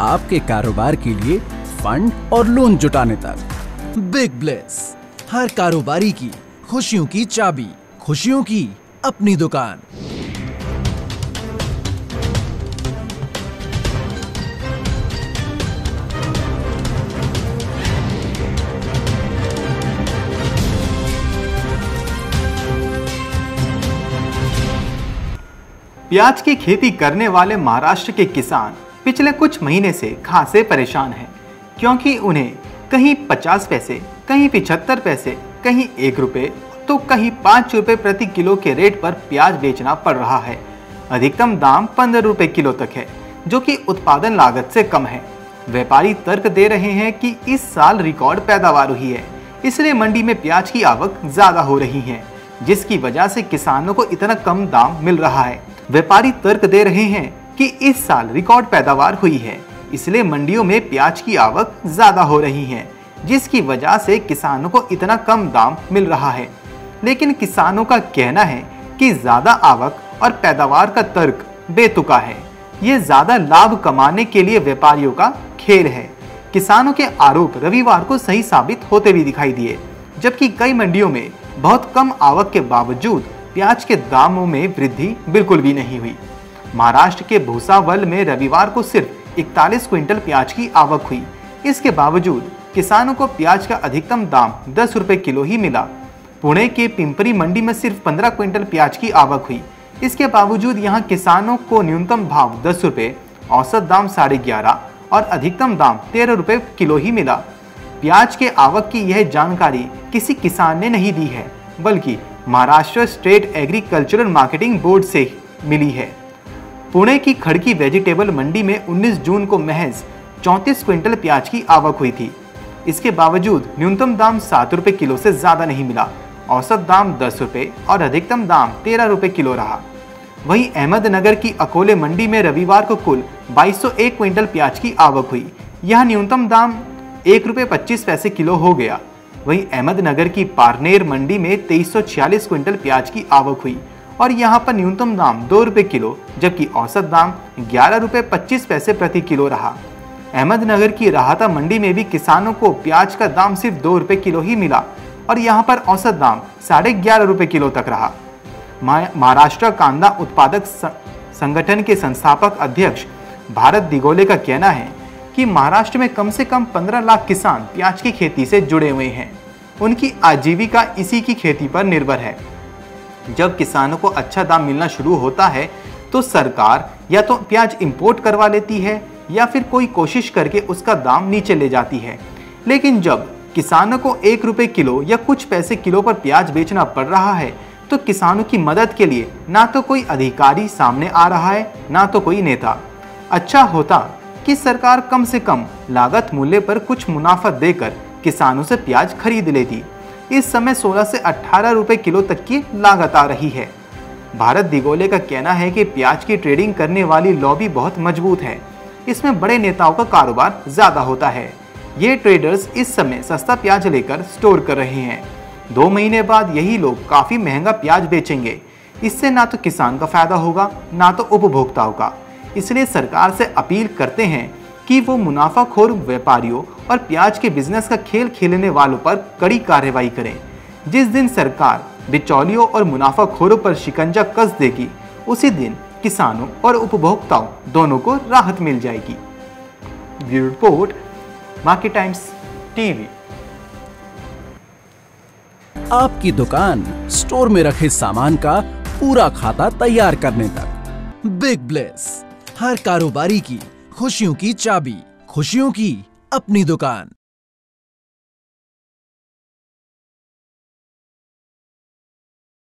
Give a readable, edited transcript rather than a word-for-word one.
आपके कारोबार के लिए फंड और लोन जुटाने तक। बिग ब्लेस, हर कारोबारी की खुशियों की चाबी, खुशियों की अपनी दुकान। प्याज की खेती करने वाले महाराष्ट्र के किसान पिछले कुछ महीने से खासे परेशान हैं, क्योंकि उन्हें कहीं 50 पैसे, कहीं 75 पैसे, कहीं 1 रुपये तो कहीं 5 रुपये प्रति किलो के रेट पर प्याज बेचना पड़ रहा है। अधिकतम दाम 15 रुपये किलो तक है, जो कि उत्पादन लागत से कम है। व्यापारी तर्क दे रहे हैं कि इस साल रिकॉर्ड पैदावार हुई है, इसलिए मंडी में प्याज की आवक ज्यादा हो रही है, जिसकी वजह से किसानों को इतना कम दाम मिल रहा है। व्यापारी तर्क दे रहे हैं कि इस साल रिकॉर्ड पैदावार हुई है, इसलिए मंडियों में प्याज की आवक ज्यादा हो रही है, जिसकी वजह से किसानों को इतना कम दाम मिल रहा है। लेकिन किसानों का कहना है कि ज्यादा आवक और पैदावार का तर्क बेतुका है। ये ज्यादा लाभ कमाने के लिए व्यापारियों का खेल है। किसानों के आरोप रविवार को सही साबित होते भी दिखाई दिए, जबकि कई मंडियों में बहुत कम आवक के बावजूद प्याज के दामों में वृद्धि बिल्कुल भी नहीं हुई। महाराष्ट्र के भूसावल में रविवार को सिर्फ 41 क्विंटल प्याज की आवक हुई। इसके बावजूद किसानों को प्याज का अधिकतम दाम 10 रुपये किलो ही मिला। पुणे के पिंपरी मंडी में सिर्फ 15 क्विंटल प्याज की आवक हुई। इसके बावजूद यहाँ किसानों को न्यूनतम भाव 10 रुपये, औसत दाम 11.5 और अधिकतम दाम 13 रुपये किलो ही मिला। प्याज के आवक की यह जानकारी किसी किसान ने नहीं दी है, बल्कि Maharashtra state agricultural marketing board से मिली है। पुणे की खड़की वेजिटेबल मंडी में 19 जून को महज 34 क्विंटल प्याज की आवक हुई थी। इसके बावजूद न्यूनतम दाम 7 रुपये किलो से ज्यादा नहीं मिला। औसत दाम 10 रुपये और अधिकतम दाम 13 रुपये किलो रहा। वहीं अहमदनगर की अकोले मंडी में रविवार को कुल 2201 क्विंटल प्याज की आवक हुई। यह न्यूनतम दाम 1 रुपये 25 पैसे किलो हो गया। वहीं अहमदनगर की पारनेर मंडी में 2346 क्विंटल प्याज की आवक हुई और यहां पर न्यूनतम दाम 2 रुपये किलो, जबकि औसत दाम 11 रुपये 25 पैसे प्रति किलो रहा। अहमदनगर की राहता मंडी में भी किसानों को प्याज का दाम सिर्फ 2 रुपये किलो ही मिला और यहां पर औसत दाम 11.5 रुपये किलो तक रहा। महाराष्ट्र कांदा उत्पादक संगठन के संस्थापक अध्यक्ष भारत दिगोले का कहना है कि महाराष्ट्र में कम से कम 15 लाख किसान प्याज की खेती से जुड़े हुए हैं। उनकी आजीविका इसी की खेती पर निर्भर है। जब किसानों को अच्छा दाम मिलना शुरू होता है तो सरकार या तो प्याज इंपोर्ट करवा लेती है या फिर कोई कोशिश करके उसका दाम नीचे ले जाती है। लेकिन जब किसानों को 1 रुपये किलो या कुछ पैसे किलो पर प्याज बेचना पड़ रहा है तो किसानों की मदद के लिए ना तो कोई अधिकारी सामने आ रहा है, ना तो कोई नेता। अच्छा होता कि सरकार कम से कम लागत मूल्य पर कुछ मुनाफा देकर किसानों से प्याज खरीद लेती। इस समय 16 से 18 रुपये किलो तक की लागत आ रही है। भारत दिगोले का कहना है कि प्याज की ट्रेडिंग करने वाली लॉबी बहुत मजबूत है। इसमें बड़े नेताओं का कारोबार ज्यादा होता है। ये ट्रेडर्स इस समय सस्ता प्याज लेकर स्टोर कर रहे हैं। 2 महीने बाद यही लोग काफी महंगा प्याज बेचेंगे। इससे ना तो किसान का फायदा होगा, ना तो उपभोक्ताओं का। इसलिए सरकार से अपील करते हैं कि वो मुनाफाखोर व्यापारियों और प्याज के बिजनेस का खेल खेलने वालों पर कड़ी कार्रवाई करें। जिस दिन सरकार बिचौलियों और मुनाफाखोरों पर शिकंजा कस देगी, उसी दिन किसानों और उपभोक्ताओं दोनों को राहत मिल जाएगी। Bureau report, market times TV. आपकी दुकान स्टोर में रखे सामान का पूरा खाता तैयार करने तक। बिग ब्लेस, हर कारोबारी की खुशियों की चाबी, खुशियों की अपनी दुकान।